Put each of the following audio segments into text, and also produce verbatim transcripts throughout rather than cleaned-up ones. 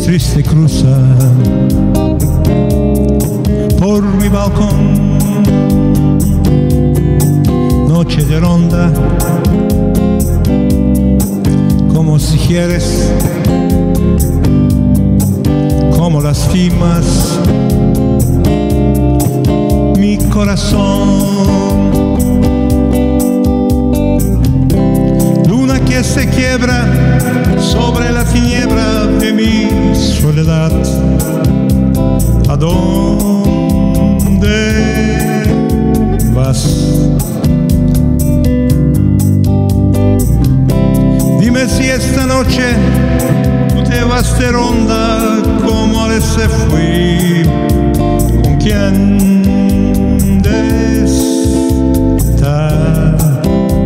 triste cruza por mi balcón, noche de ronda, como si quieres, como lastimas mi corazón. Luna que se quiebra sobre la tiniebla de mi soledad. ¿A dónde vas? Dime si esta noche tú te vas de ronda como se fui. ¿Con quién está?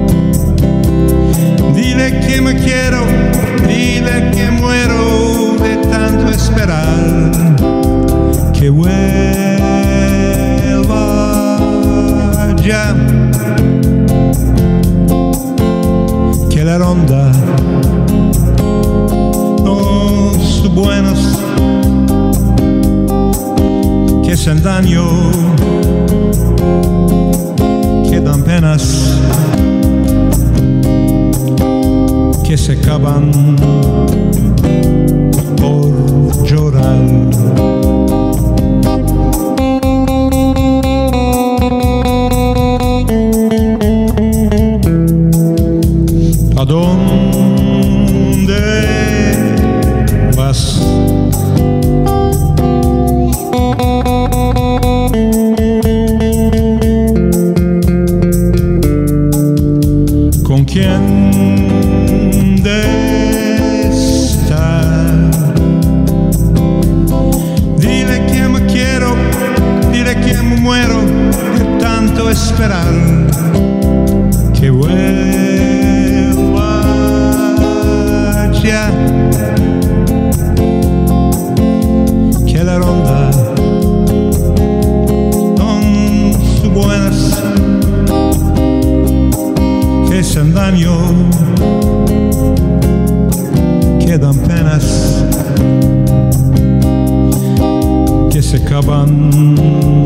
Dile que me quiero, dile que muero de tanto esperar que vuelva ya, que la ronda no es buenos, que hacen daño, que dan penas, que se acaban por llorar. ¿A dónde vas? ¿Con quién está? Dile que me quiero, dile que me muero de tanto esperar que vuelva ya, que la ronda son buenas, que hacen daño, que dan penas, que se acaban